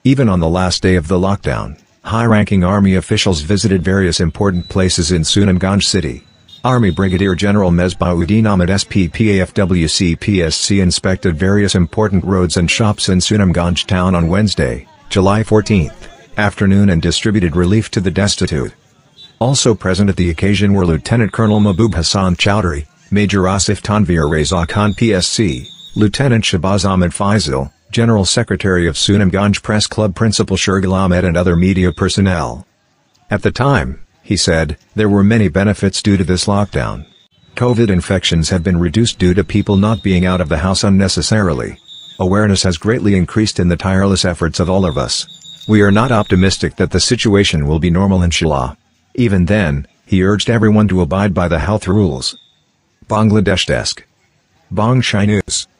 Even on the last day of the lockdown, high-ranking Army officials visited various important places in Sunamganj city. Army Brigadier General Mesbah Uddin Ahmed SPP AFWC PSC inspected various important roads and shops in Sunamganj town on Wednesday, July 14, afternoon and distributed relief to the destitute. Also present at the occasion were Lieutenant Colonel Mahbub Hassan Chowdhury, Major Asif Tanveer Reza Khan PSC, Lieutenant Shahbaz Ahmed Faisal, General Secretary of Sunamganj Press Club Principal Shurgul Ahmed and other media personnel. At the time, he said, there were many benefits due to this lockdown. COVID infections have been reduced due to people not being out of the house unnecessarily. Awareness has greatly increased in the tireless efforts of all of us. We are not optimistic that the situation will be normal inshallah. Even then, he urged everyone to abide by the health rules. Bangladesh Desk. Bongshay News.